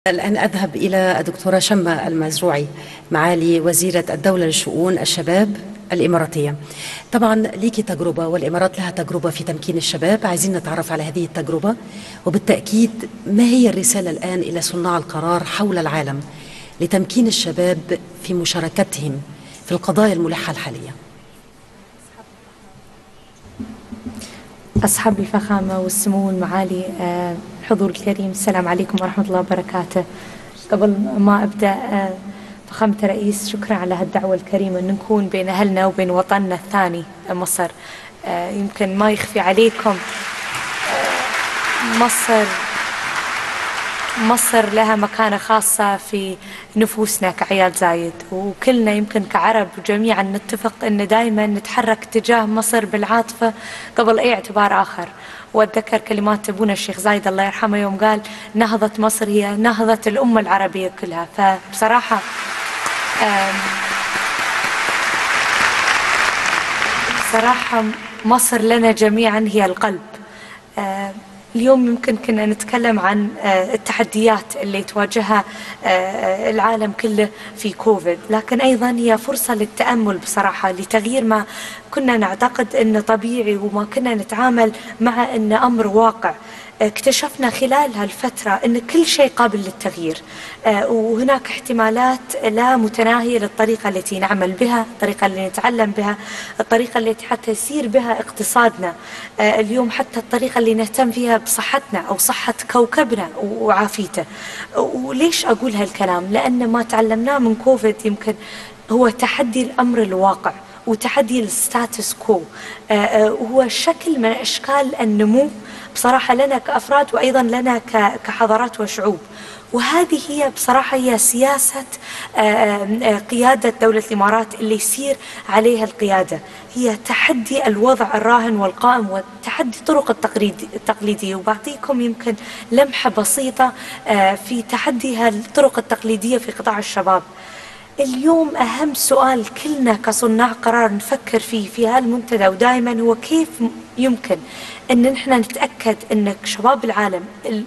الآن أذهب إلى الدكتورة شمة المزروعي معالي وزيرة الدولة لشؤون الشباب الإماراتية. طبعا ليكي تجربة والإمارات لها تجربة في تمكين الشباب، عايزين نتعرف على هذه التجربة، وبالتأكيد ما هي الرسالة الآن إلى صناع القرار حول العالم لتمكين الشباب في مشاركتهم في القضايا الملحة الحالية. أصحاب الفخامة والسمو المعالي، الحضور الكريم، السلام عليكم ورحمة الله وبركاته. قبل ما أبدأ، فخامة الرئيس، شكرا على هالدعوة الكريمة أن نكون بين أهلنا وبين وطننا الثاني مصر. يمكن ما يخفي عليكم، مصر لها مكانة خاصة في نفوسنا كعيال زايد، وكلنا يمكن كعرب جميعا نتفق أن دائما نتحرك تجاه مصر بالعاطفة قبل أي اعتبار آخر. وأتذكر كلمات أبونا الشيخ زايد الله يرحمه يوم قال: نهضة مصر هي نهضة الأمة العربية كلها. فبصراحة مصر لنا جميعا هي القلب. اليوم يمكن كنا نتكلم عن التحديات اللي تواجهها العالم كله في كوفيد، لكن أيضا هي فرصة للتأمل بصراحة، لتغيير ما كنا نعتقد أنه طبيعي وما كنا نتعامل مع أنه أمر واقع. اكتشفنا خلال هالفترة أن كل شيء قابل للتغيير، وهناك احتمالات لا متناهية للطريقة التي نعمل بها، الطريقة اللي نتعلم بها، الطريقة التي حتى يسير بها اقتصادنا، اليوم حتى الطريقة اللي نهتم فيها بصحتنا أو صحة كوكبنا وعافيته. وليش أقول هالكلام؟ لأن ما تعلمناه من كوفيد يمكن هو تحدي الأمر الواقع وتحدي الستاتس كو، وهو شكل من أشكال النمو بصراحة لنا كأفراد وأيضا لنا كحضارات وشعوب. وهذه هي بصراحة هي سياسة قيادة دولة الإمارات اللي يسير عليها القيادة، هي تحدي الوضع الراهن والقائم وتحدي طرق التقليدية. وبعطيكم يمكن لمحة بسيطة في تحدي هالطرق التقليدية في قطاع الشباب. اليوم أهم سؤال كلنا كصناع قرار نفكر فيه في هالمنتدى ودائما هو: كيف يمكن أن نحن نتأكد أن شباب العالم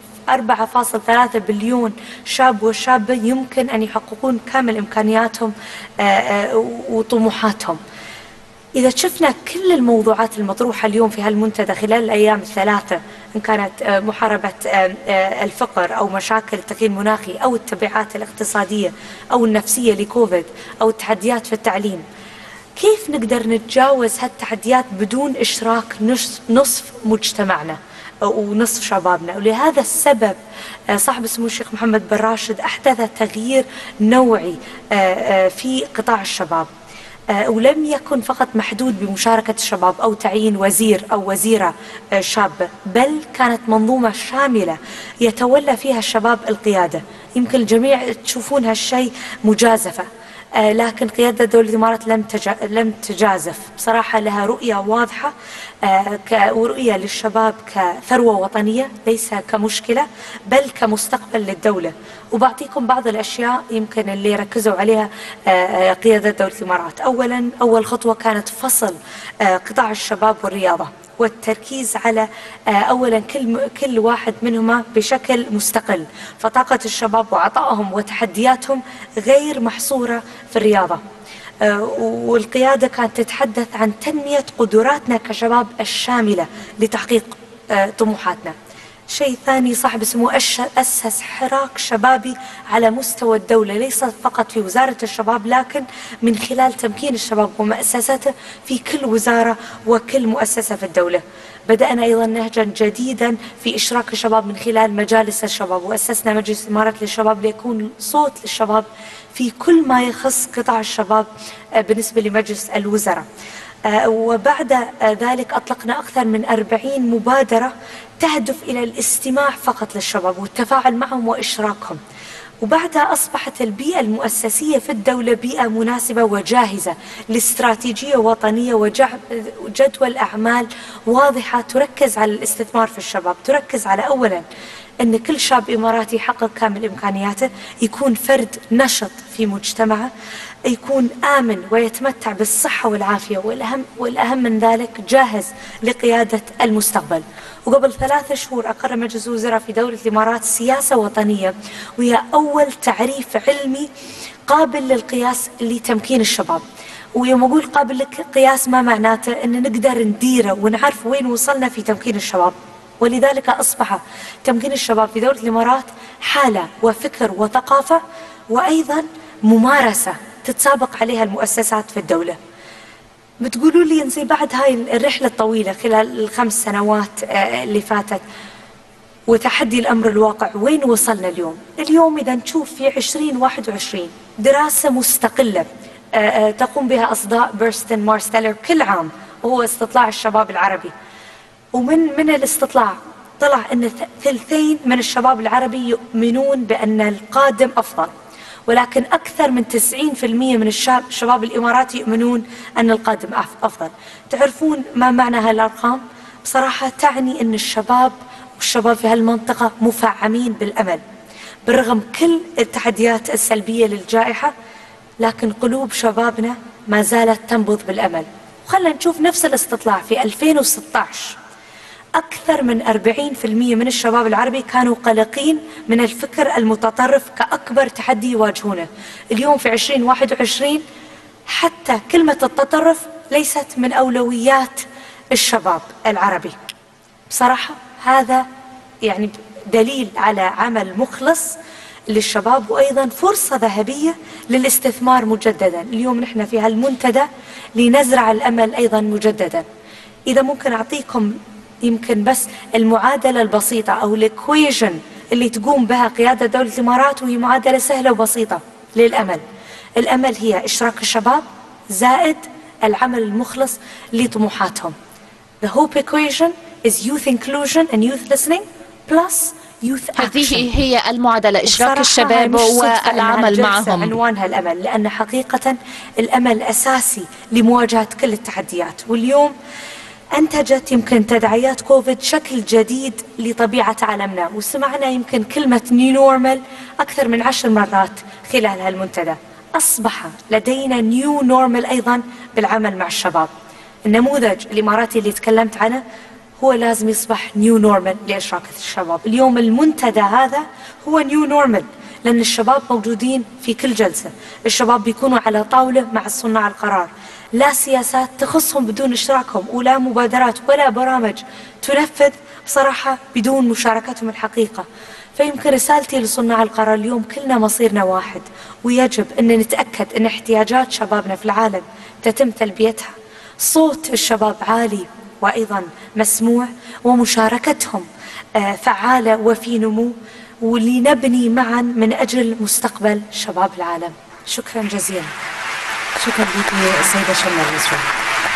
4.3 بليون شاب وشابة يمكن أن يحققون كامل إمكانياتهم وطموحاتهم. إذا شفنا كل الموضوعات المطروحة اليوم في هالمنتدى خلال الأيام الثلاثة، إن كانت محاربة الفقر أو مشاكل التغيير المناخي أو التبعات الاقتصادية أو النفسية لكوفيد أو التحديات في التعليم، كيف نقدر نتجاوز هالتحديات بدون إشراك نصف مجتمعنا ونصف شبابنا؟ ولهذا السبب صاحب السمو الشيخ محمد بن راشد أحدث تغيير نوعي في قطاع الشباب، ولم يكن فقط محدود بمشاركة الشباب أو تعيين وزير أو وزيرة شابة، بل كانت منظومة شاملة يتولى فيها الشباب القيادة. يمكن الجميع تشوفون هالشيء مجازفة، لكن قيادة دولة الإمارات لم تجازف. بصراحة لها رؤية واضحة، ورؤية للشباب كثروة وطنية ليس كمشكلة بل كمستقبل للدولة. وبعطيكم بعض الأشياء يمكن اللي ركزوا عليها قيادة دولة الإمارات. أول خطوة كانت فصل قطاع الشباب والرياضة والتركيز على أولا كل واحد منهما بشكل مستقل، فطاقة الشباب وعطائهم وتحدياتهم غير محصورة في الرياضة. والقيادة كانت تتحدث عن تنمية قدراتنا كشباب الشاملة لتحقيق طموحاتنا. شيء ثاني، صاحب السمو أسس حراك شبابي على مستوى الدولة، ليس فقط في وزارة الشباب لكن من خلال تمكين الشباب ومؤسساته في كل وزارة وكل مؤسسة في الدولة. بدأنا أيضا نهجا جديدا في إشراك الشباب من خلال مجالس الشباب، وأسسنا مجلس إمارة للشباب ليكون صوت للشباب في كل ما يخص قطاع الشباب بالنسبة لمجلس الوزراء. وبعد ذلك أطلقنا أكثر من 40 مبادرة تهدف إلى الاستماع فقط للشباب والتفاعل معهم وإشراكهم. وبعدها أصبحت البيئة المؤسسية في الدولة بيئة مناسبة وجاهزة لاستراتيجية وطنية وجدول أعمال واضحة تركز على الاستثمار في الشباب، تركز على أولا أن كل شاب إماراتي يحقق كامل إمكانياته، يكون فرد نشط في مجتمعه، يكون آمن ويتمتع بالصحة والعافية، والأهم من ذلك جاهز لقيادة المستقبل. وقبل 3 شهور أقر مجلس الوزراء في دولة الإمارات سياسة وطنية، وهي أول تعريف علمي قابل للقياس لتمكين الشباب. ويوم أقول قابل للقياس ما معناته أن نقدر نديره ونعرف وين وصلنا في تمكين الشباب. ولذلك أصبح تمكين الشباب في دولة الإمارات حالة وفكر وثقافة، وأيضا ممارسة تتسابق عليها المؤسسات في الدولة. بتقولوا لي إنزين بعد هاي الرحلة الطويلة خلال ال5 سنوات اللي فاتت وتحدي الأمر الواقع، وين وصلنا اليوم؟ اليوم إذا نشوف في 2021 دراسة مستقلة تقوم بها أصداء بيرستن مارستيلر كل عام، وهو استطلاع الشباب العربي. ومن الاستطلاع طلع أن 2/3 من الشباب العربي يؤمنون بأن القادم أفضل، ولكن أكثر من 90% من الشباب الإماراتي يؤمنون أن القادم أفضل. تعرفون ما معنى هالأرقام؟ بصراحة تعني أن الشباب والشباب في هالمنطقة مفعمين بالأمل بالرغم كل التحديات السلبية للجائحة، لكن قلوب شبابنا ما زالت تنبض بالأمل. وخلنا نشوف نفس الاستطلاع في 2016 أكثر من 40% من الشباب العربي كانوا قلقين من الفكر المتطرف كأكبر تحدي يواجهونه. اليوم في 2021 حتى كلمة التطرف ليست من أولويات الشباب العربي. بصراحة هذا يعني دليل على عمل مخلص للشباب، وأيضا فرصة ذهبية للاستثمار مجددا. اليوم نحن في هالمنتدى لنزرع الأمل أيضا مجددا. إذا ممكن أعطيكم يمكن بس المعادلة البسيطة أو الإكويشن اللي تقوم بها قيادة دولة الإمارات، وهي معادلة سهلة وبسيطة للأمل. الأمل هي إشراك الشباب زائد العمل المخلص لطموحاتهم. The hope equation is youth inclusion and youth listening plus youth action. هذه هي المعادلة، إشراك الشباب والعمل معهم. عنوانها الأمل، لأن حقيقة الأمل أساسي لمواجهة كل التحديات. واليوم أنتجت يمكن تداعيات كوفيد شكل جديد لطبيعة عالمنا، وسمعنا يمكن كلمة نيو نورمال أكثر من 10 مرات خلال هالمنتدى. أصبح لدينا نيو نورمال أيضا بالعمل مع الشباب. النموذج الإماراتي اللي تكلمت عنه هو لازم يصبح نيو نورمال لإشراك الشباب. اليوم المنتدى هذا هو نيو نورمال، لأن الشباب موجودين في كل جلسة، الشباب بيكونوا على طاولة مع صناع القرار، لا سياسات تخصهم بدون اشتراكهم، ولا مبادرات ولا برامج تنفذ بصراحة بدون مشاركتهم الحقيقة. فيمكن رسالتي لصناع القرار اليوم كلنا مصيرنا واحد، ويجب أن نتأكد أن احتياجات شبابنا في العالم تتم تلبيتها. صوت الشباب عالي وأيضا مسموع، ومشاركتهم فعالة وفي نمو، ولنبني معا من أجل مستقبل شباب العالم. شكرا جزيلا. شكرا لك السيدة شمال المزروعي.